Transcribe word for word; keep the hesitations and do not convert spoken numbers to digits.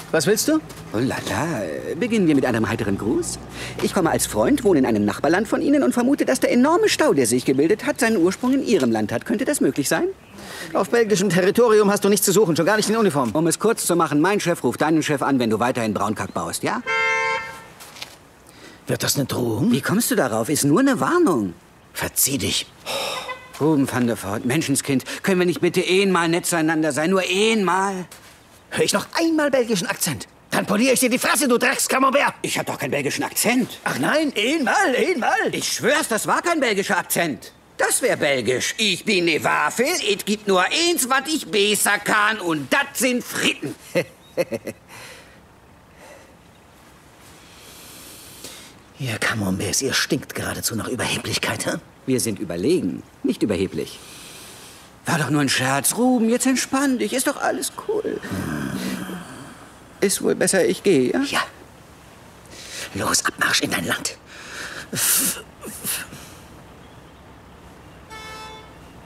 Was willst du? Oh la la. Beginnen wir mit einem heiteren Gruß. Ich komme als Freund, wohne in einem Nachbarland von Ihnen und vermute, dass der enorme Stau, der sich gebildet hat, seinen Ursprung in Ihrem Land hat. Könnte das möglich sein? Auf belgischem Territorium hast du nichts zu suchen, schon gar nicht in Uniform. Um es kurz zu machen, mein Chef ruft deinen Chef an, wenn du weiterhin Braunkack baust, ja? Wird das eine Drohung? Wie kommst du darauf? Ist nur eine Warnung. Verzieh dich. Ruben van der Voort, Menschenskind, können wir nicht bitte einmal nett zueinander sein? Nur einmal? Hör ich noch einmal belgischen Akzent? Dann poliere ich dir die Fresse, du Dreckskammerbär! Ich hab doch keinen belgischen Akzent. Ach nein, einmal, einmal! Ich schwör's, das war kein belgischer Akzent. Das wär belgisch. Ich bin ne Wafel, es gibt nur eins, was ich besser kann, und das sind Fritten. Ihr Camemberts, ihr stinkt geradezu nach Überheblichkeit, hä? Wir sind überlegen, nicht überheblich. War doch nur ein Scherz, Ruben, jetzt entspann dich, ist doch alles cool. Ist wohl besser, ich gehe, ja? Ja. Los, Abmarsch in dein Land. F f